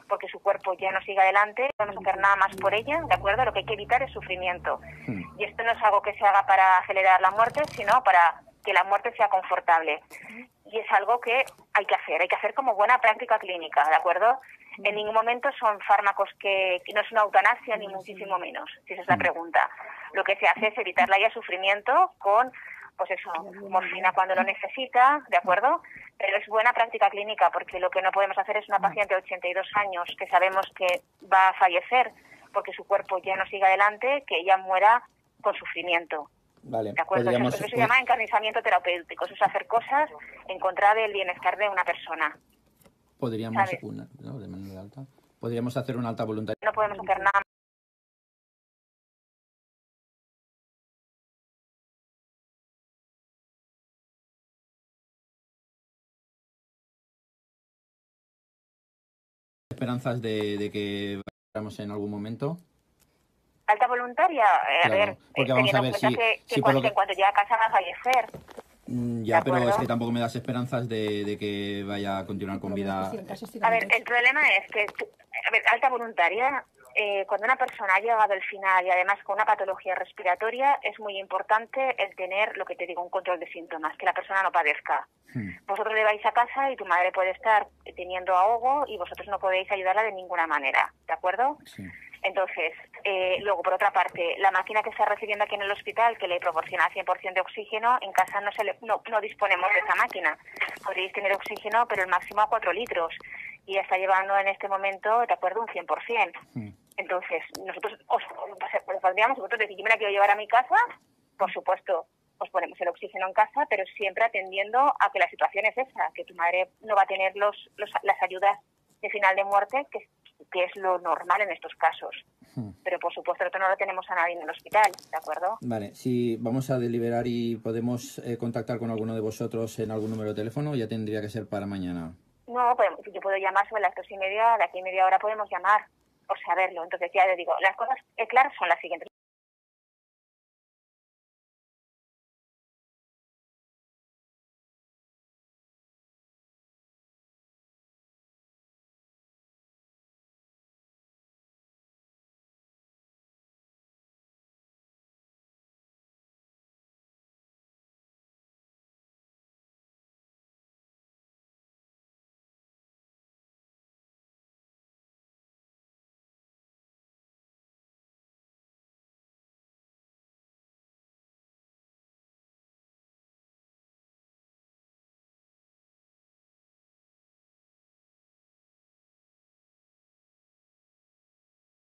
porque su cuerpo ya no sigue adelante, no podemos hacer nada más por ella, ¿de acuerdo? Lo que hay que evitar es sufrimiento. Y esto no es algo que se haga para acelerar la muerte, sino para que la muerte sea confortable. Y es algo que hay que hacer como buena práctica clínica, ¿de acuerdo? En ningún momento son fármacos que no es una eutanasia, ni muchísimo menos, si esa es la pregunta. Lo que se hace es evitarle ya sufrimiento con, pues eso, morfina cuando lo necesita, ¿de acuerdo? Pero es buena práctica clínica, porque lo que no podemos hacer es una paciente de 82 años que sabemos que va a fallecer porque su cuerpo ya no sigue adelante, que ella muera con sufrimiento. Vale, ¿De acuerdo? Eso se llama encarnizamiento terapéutico, eso es hacer cosas en contra del bienestar de una persona. Podríamos, ¿no? De manera alta. Podríamos hacer una alta voluntaria. No podemos hacer nada. ¿Esperanzas de que vayamos en algún momento? ¿Alta voluntaria? A Claro, ver, porque vamos a ver en cuanto llegue a casa va a fallecer. Ya, pero es que tampoco me das esperanzas de que vaya a continuar con vida. A ver, el problema es que, alta voluntaria, cuando una persona ha llegado al final y además con una patología respiratoria, es muy importante el tener, lo que te digo, un control de síntomas, que la persona no padezca. Vosotros le vais a casa y tu madre puede estar teniendo ahogo y vosotros no podéis ayudarla de ninguna manera, ¿de acuerdo? Sí. Entonces, luego, por otra parte, la máquina que está recibiendo aquí en el hospital, que le proporciona 100% de oxígeno, en casa no disponemos de esa máquina. Podríais tener oxígeno, pero el máximo a 4 litros. Y está llevando en este momento, de acuerdo, un 100%. Entonces, nosotros os podríamos, vosotros decir, yo me la quiero llevar a mi casa, por supuesto, os ponemos el oxígeno en casa, pero siempre atendiendo a que la situación es esa, que tu madre no va a tener las ayudas de final de muerte, que es lo normal en estos casos. Pero por supuesto nosotros no lo tenemos a nadie en el hospital, ¿de acuerdo? Vale, si vamos a deliberar y podemos contactar con alguno de vosotros en algún número de teléfono, ya tendría que ser para mañana. No, pues yo puedo llamar sobre las 2:30, de aquí a media hora podemos llamar por saberlo. Entonces ya le digo, las cosas claras son las siguientes.